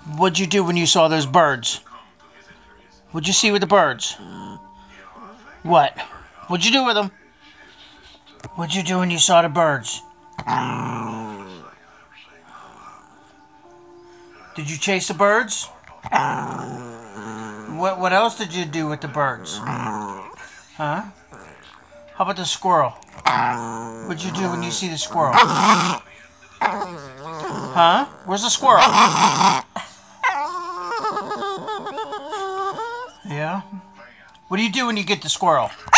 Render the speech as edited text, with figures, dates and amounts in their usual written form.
What'd you do when you saw those birds? What'd you see with the birds? What? What'd you do with them? What'd you do when you saw the birds? Did you chase the birds? What else did you do with the birds? Huh? How about the squirrel? What'd you do when you see the squirrel? Huh? Where's the squirrel? Yeah? What do you do when you get the squirrel?